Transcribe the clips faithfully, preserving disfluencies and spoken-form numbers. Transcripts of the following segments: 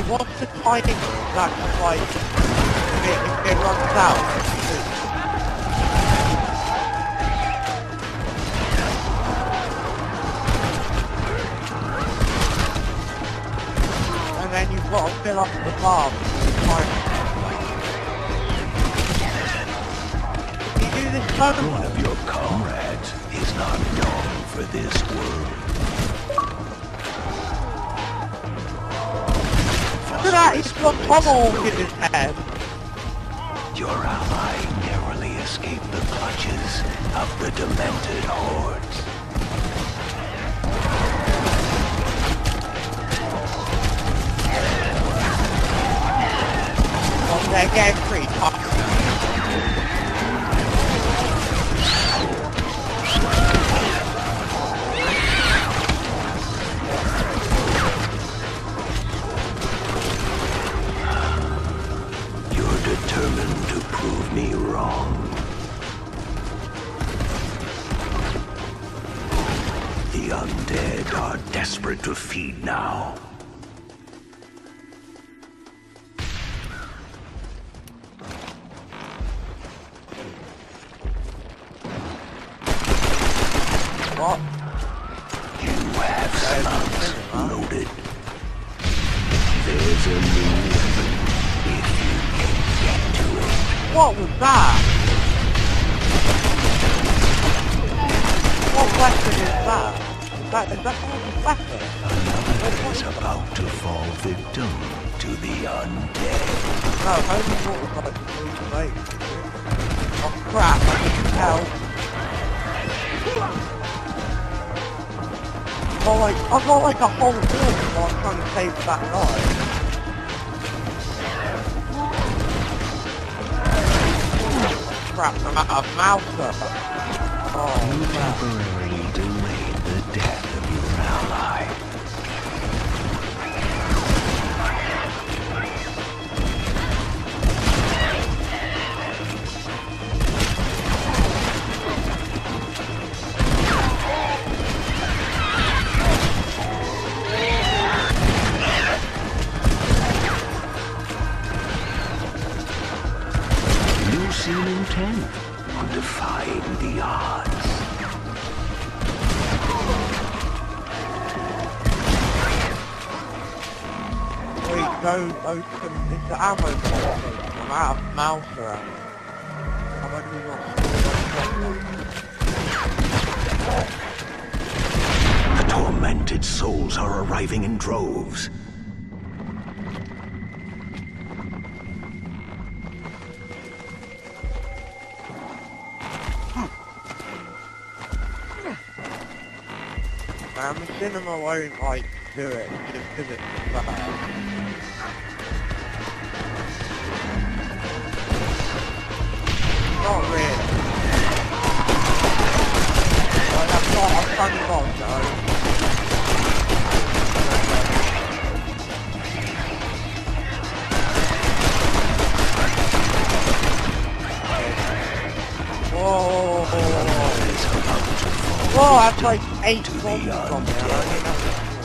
what's the timing that's like it, it runs out? And then you've got to fill up the farm. You do this permanently? One of your comrades is not known for this world. Look at that, he's got tomahawk in his head. Your ally narrowly escaped the clutches of the demented hordes. Well, they're getting pretty tough. Determined to prove me wrong. The undead are desperate to feed now. What? You have slugs loaded. There's a new weapon if you can get to it. What was that? What weapon is that? Is that, is that a weapon? Another is about to fall victim to the undead. No, I only thought it was like three plates. Oh crap, I can tell. Well, like, I've got like a whole horse while I'm trying to save that guy. Crap, I'm out of Mouser. Oh, You temporarily delayed the death of your ally. You seem intent on defying the odds. wait, go open, it's the ammo box. I'm out of Mouser ammo. I've only got The tormented souls are arriving in droves. Um, the cinema won't, like, do it, just because it's bad. Not really. Like, that's not a funny boss, though. Whoa! Whoa, that's like eight bombs on there. I don't know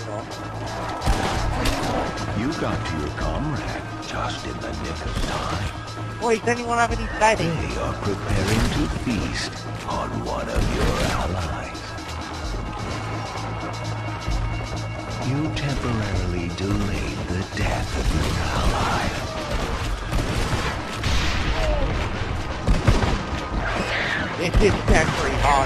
what You got to your comrade just in the nick of time. Wait, does anyone have any bedding? They are preparing to feast on one of your allies. You temporarily delayed the death of your ally. This is pretty hard.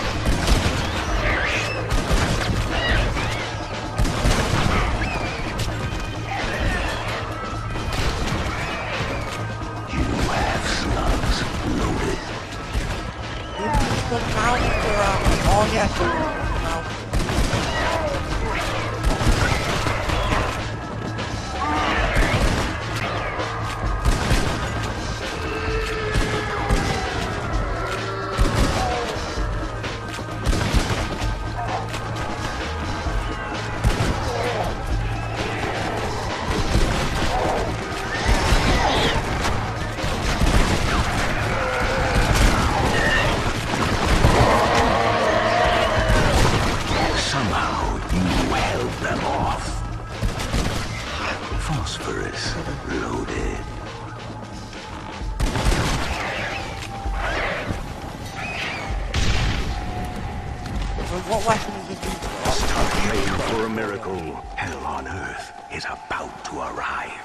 You have slugs loaded. This is the Mouser. Um, oh yes, the Mouser. weapons have you Start praying for a miracle. Hell on earth is about to arrive.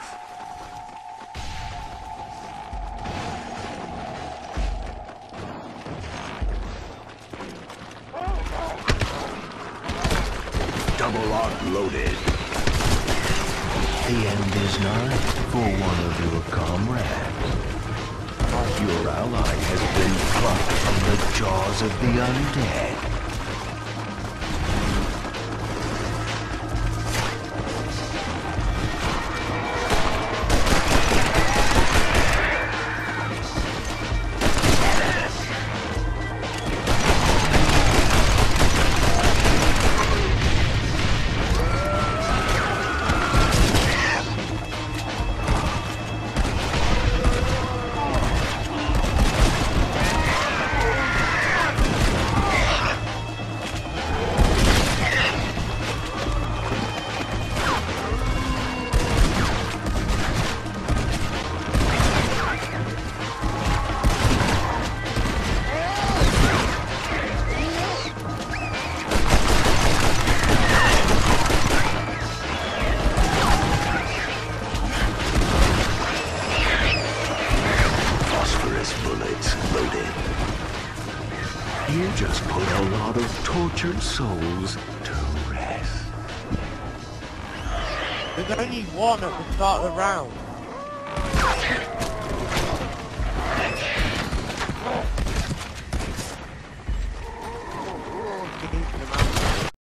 Double lock loaded. The end is nigh for one of your comrades. Your ally has been plucked from the jaws of the undead. You just put a lot of tortured souls to rest. There's only one at the start of the round. Get into the mountain.